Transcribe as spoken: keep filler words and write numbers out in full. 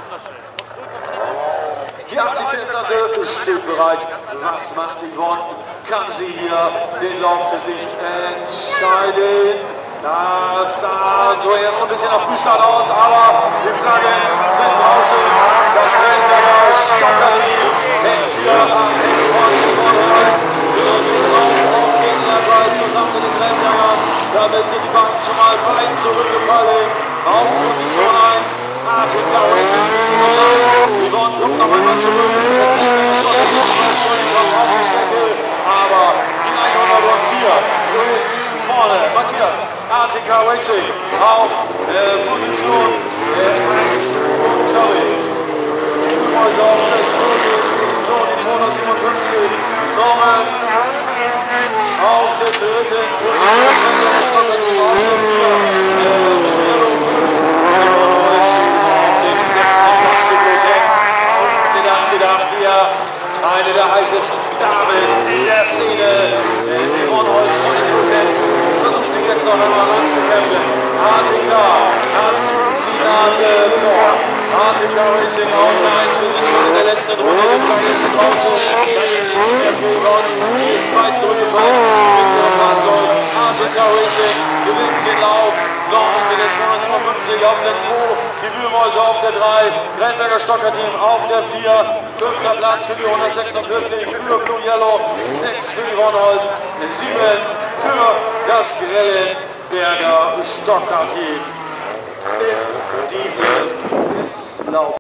Die achtzig Klasse steht bereit. Was macht Yvonne? Kann sie hier den Lauf für sich entscheiden? Das sah zuerst so ein bisschen nach Frühstart aus, aber die Flaggen sind draußen. Das Grellenberger Stockerteam hängt hier am Heck von Yvonne Holz. Drücken drauf auf den Erdwald zusammen mit den Grellenbergern. Damit sind die Bahnen schon mal weit zurückgefallen. Auf Position eins. Artik Racing müssen wir sagen. Yvonne kommt noch einmal zurück. Das Grellenberger Stockerteam kommt auf die Strecke. Aber die hundertvier ist vorne. Matthias, Artik Racing auf äh, Position äh, eins unterwegs. Also auf der zweiten Position, die zweihundertsiebenundfünfzig. Norman auf der dritten Position. Auf dem sechsten Platz die Protex. Habt ihr das gedacht? Hier eine der heißesten Damen in der Szene. Yvonne Holz von den Protex versucht sich jetzt noch einmal ranzukämpfen. A T K hat die Nase vor. Artik Racing auf eins, wir sind schon in der letzten Runde, die Flagge ist schon draußen. Dann ist es mehr für Yvonne, die ist weit zurückgefallen mit ihrem Fahrzeug. Artik Racing gewinnt den Lauf, Norman mit der zweihundertsiebenundfünfzig auf der zwei, die Wühlmäuse auf der drei, Grellenberger Stockerteam auf der vier, fünfter Platz für die hundertsechsundvierzig für Blue Yellow, sechs für Yvonne Holz, sieben für das Grellenberger Stockerteam. In diesem Lauf.